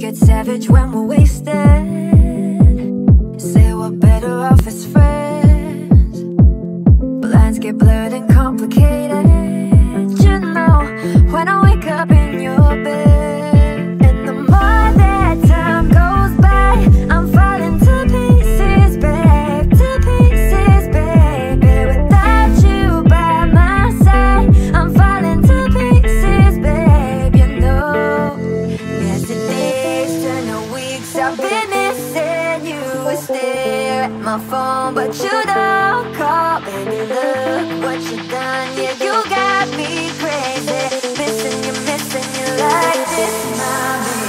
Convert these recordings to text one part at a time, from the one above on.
get savage when we're wasted. Say we're better off as friends. Lines get blurred and complicated. You know, when I wake up in your bed, and the more that time goes by, I'm falling to pieces, babe, to pieces, baby. Without you by my side, I'm falling to pieces, babe. You know, yesterday's turn to weeks. I've been missing you. I stare at my phone, but you don't call, baby. Look what you done, yeah, you got me crazy. Missing you like this, my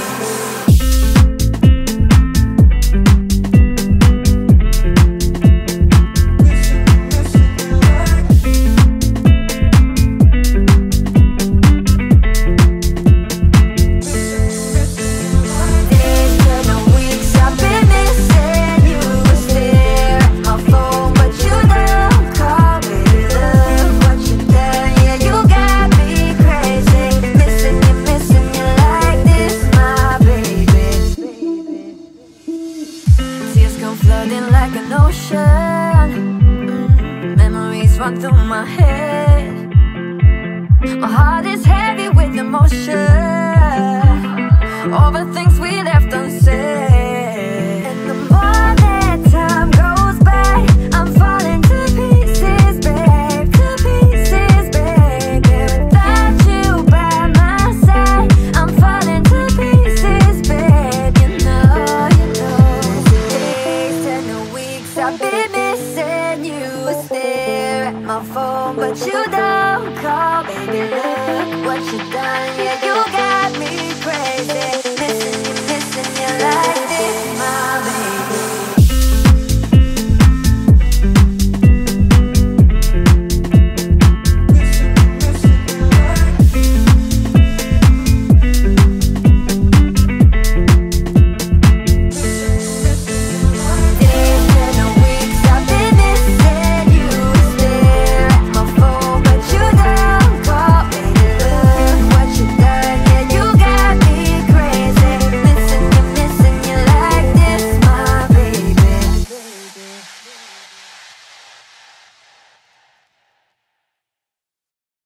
flooding like an ocean. Memories run through my head. My heart is heavy with emotion. Overthinking